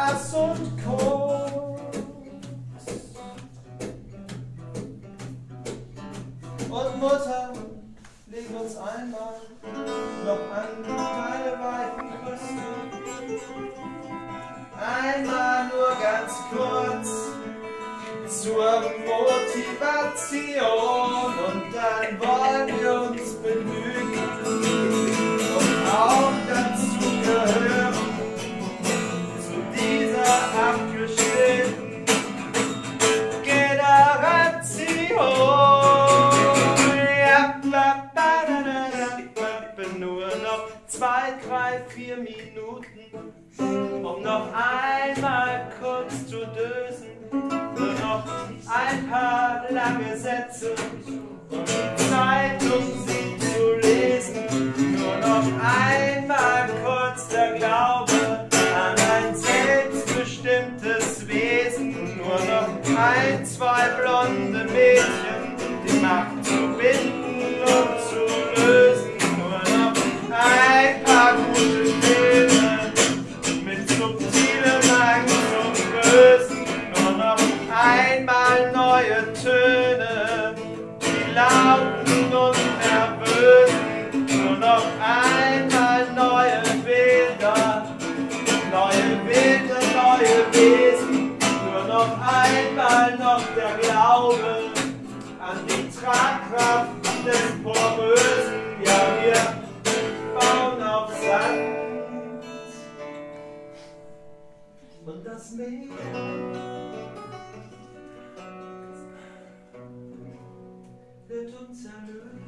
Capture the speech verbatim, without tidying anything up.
Hass und Koks. Und Mutter, leg uns einmal noch an deine weichen Brüste. Einmal nur ganz kurz zur Motivation und dann wollen wir uns begnügen und auch dazu gehören, zu dieser abgeschnittenen Generation. Ja, nur noch zwei, drei, vier Minuten, um noch einmal kurz zu dösen. Nur noch ein paar lange Sätze und die Zeitung sie zu lesen. Nur noch einmal kurz der Glaube an ein selbstbestimmtes Wesen. Nur noch ein, zwei blonde Mädchen, die Macht zu binden und zu lösen. Nur noch ein paar gute Filme mit subtilem Hang zum Bösen. Nur noch einmal neue Töne, die lauten und nervösen. Nur noch einmal neue Bilder, neue Bilder, neue Wesen. Nur noch einmal noch der Glaube an die Tragkraft des Porösen. Ja, wir bauen auf Sand und das Meer wird uns erlösen.